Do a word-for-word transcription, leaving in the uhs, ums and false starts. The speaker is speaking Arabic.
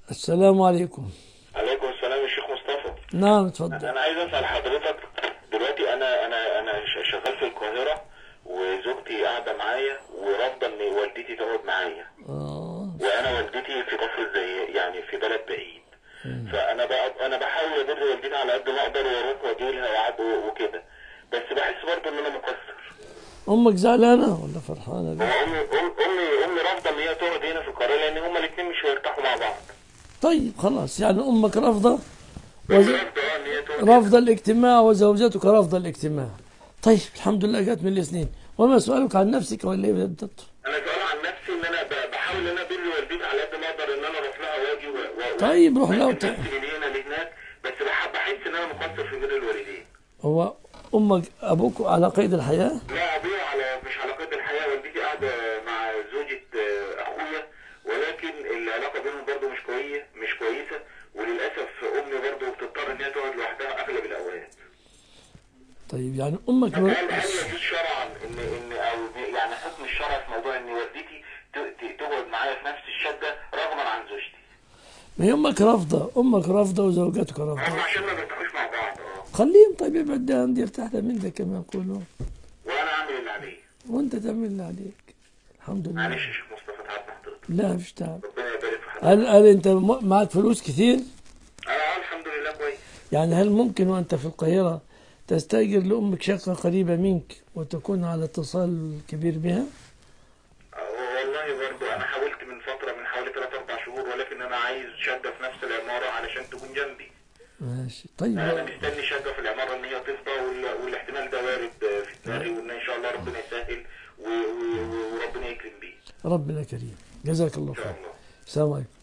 السلام عليكم. عليكم السلام يا شيخ مصطفى. نعم اتفضل. انا عايز اسال حضرتك دلوقتي، انا انا انا ش- شغال في القاهره، وزوجتي قاعده معايا ورافضه ان والدتي تقعد معايا، اه. وانا والدتي في كفر زي يعني في بلد بعيد. فانا بقى انا بحاول ابر والدتي على قد ما اقدر، واروح واجي لها وأقعد وكده، بس بحس برضه ان انا مقصر. امك زعلانه ولا فرحانه هو ليه؟ امي أم- امي امي رافضه ان هي تقعد هنا في القاهره، لان هما الاثنين مش هيرتاحوا مع بعض. طيب خلاص، يعني امك رافضه امي وز... رافضه اه ان هي تقعد رافضه هنا. الاجتماع وزوجتك رافضه الاجتماع. طيب الحمد لله جت من الاثنين. وما سؤالك عن نفسك ولا ايه بالضبط؟ انا سؤال عن نفسي، ان انا ب- بحاول ان انا ابر والدتي على قد ما اقدر، ان انا اروح لها واجي و- و- طيب روح لها واسيب وت... نفسي من هنا لهناك، بس بح- بحس ان انا مقصر في بر الوالدين. هو امك ابوك على قيد الحياه؟ لا، ابويا على مش على قيد الحياه، والدتي قاعده مع زوجة آه، اخويا، ولكن العلاقه بينهم برضو مش كويسه مش كويسه وللاسف امي برضو بتضطر ان هي تقعد لوحدها اغلب الاوقات. طيب يعني امك طب مر... هل هل يجوز شرعا ان ان او يعني حكم الشرع في موضوع ان والدتي ت- ت- تقعد معايا في نفس الشقه رغما عن زوجتي؟ ما هي امك رافضه، امك رافضه وزوجتك هم رافضه. عشان ما بيرتاحوش مع بعض. اه. خليهم طيب، ابعد ده عندي ارتاح ده من ده كما يقولون. وانا اعمل اللي عليه. وانت تعمل اللي عليك. الحمد لله. معلش يا شيخ مصطفى، تعبت حضرتك. لا مفيش تعب. ربنا يبارك في حضرتك. هل هل انت م- معك فلوس كثير؟ انا اه الحمد لله كويس. يعني هل ممكن وانت في القاهرة تستأجر لأمك شقة قريبة منك وتكون على اتصال كبير بها؟ آه، والله برضو انا حاولت من فتره، من حوالي ثلاثة أربعة شهور، ولكن انا عايز شقه في نفس العماره علشان تكون جنبي. ماشي طيب. انا مستني شقه في العماره ان هي تفضى، وال- والاحتمال ده وارد آه، في دماغي، وان ان شاء الله ربنا يسهل و- و- وربنا يكرم بيه ربنا كريم. جزاك الله ان شاء خير. الله. السلام عليكم.